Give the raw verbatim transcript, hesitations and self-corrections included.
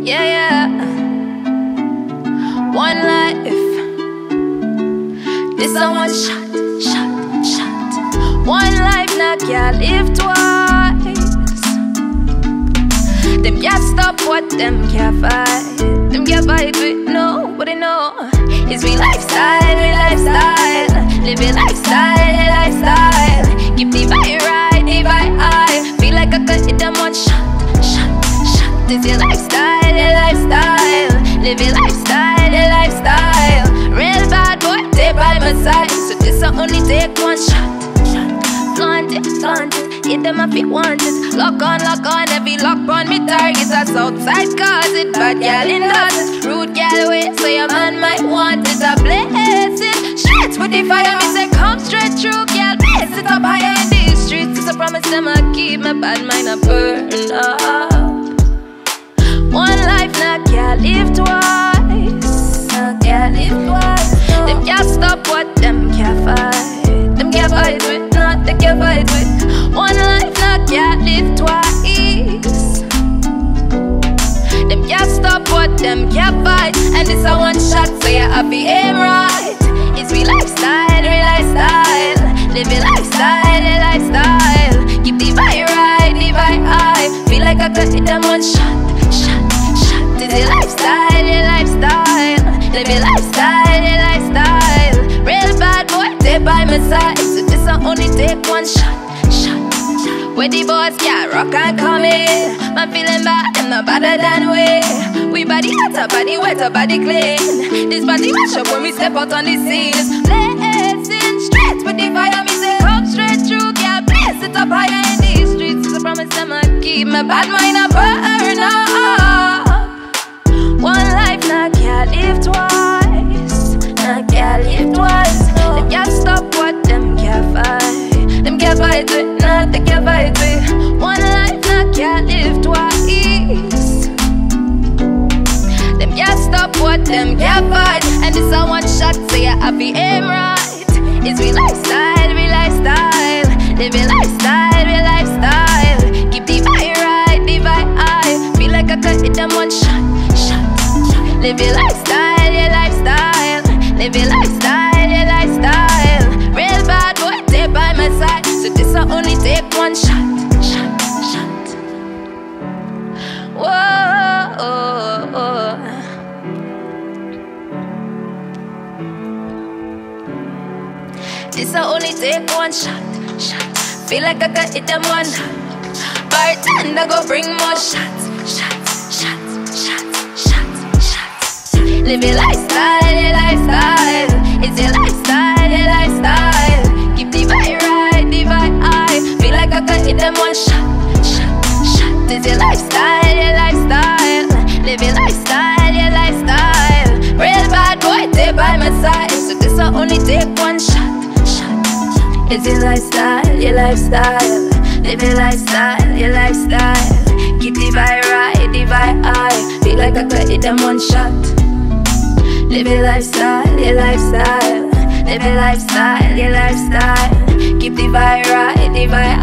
Yeah, yeah. One life. This a one shot, shot, shot. One life, now can't live twice. Them can't stop what them can't fight. Them can't fight with nobody, no. It's me lifestyle, me lifestyle. Live your lifestyle, your lifestyle. Keep the vibe right, the vibe high. Feel like I could hit them one shot, shot, shot. This your lifestyle, your lifestyle. Live your lifestyle, your lifestyle. Real bad boy, stay by my side. So this I only take one shot, shot. Flaunt it, flaunt it. Hit them if you want it. Lock on, lock on. Every lock on me target. That's outside cause it. Bad gal in it. Rude gal wait. So your man might want it. A blessing. Straight with the fire. Me say come straight through. Gal blaze it up higher in these streets. It's a promise them I keep. My bad mind a burn up. One life now can't live twice. Now can't live twice. Them can't stop what them can't fight. Them can't fight with, not they can't fight with. One life now can't live twice. Them can't stop what them can't fight. And this a one shot, so you have to aim right. It's me lifestyle, real lifestyle. Live your lifestyle, your lifestyle. Keep the vibe right, the vibe high. Feel like I could hit them one shot, shot, shot. This your lifestyle, your lifestyle. Live your lifestyle, your lifestyle. Real bad boy, stay by my side. So this I only take one shot, shot, shot. Where the boys can't rock and come in. Man feeling bad, them no better than we. We body hot, a body wet, a body clean. This body mash up when we step out on the scenes. Blazing straight with the fire. Me say come straight through, can't blaze it up higher in these streets. So I promise them I keep my bad mind a burn up. One life now can't live twice. Now can't live twice. Them can't stop what them can't fight. Them can't fight with, not they can't fight with. One life now can't live twice. Them can't stop what them can't fight. And this a one shot, so you have to aim right. It's me lifestyle, me lifestyle. Live your lifestyle, your lifestyle. Keep the vibe right, the vibe high. Feel like I could hit them one shot. Live your lifestyle, your lifestyle. Live your lifestyle, your lifestyle. Real bad boy, stay by my side. So this I only take one shot, shot, shot. Whoa, oh, oh. This I only take one shot, shot. Feel like I could hit them one. Bartender go bring more shots, shots, shots, shots, shots, shots. Live your lifestyle, your lifestyle. It's your lifestyle, your lifestyle. Keep the vibe right, the vibe high. Feel like I could hit them one shot, shot, shot. It's your lifestyle, your lifestyle. Live your lifestyle, your lifestyle. Real bad boy, stay by my side. So this I only take one shot, shot, shot. It's your lifestyle, your lifestyle. Live your lifestyle, your lifestyle. Keep the vibe right, the vibe high. Feel like I could hit them one shot. Live your lifestyle, your lifestyle. Live your lifestyle, your lifestyle. Keep the vibe right, the vibe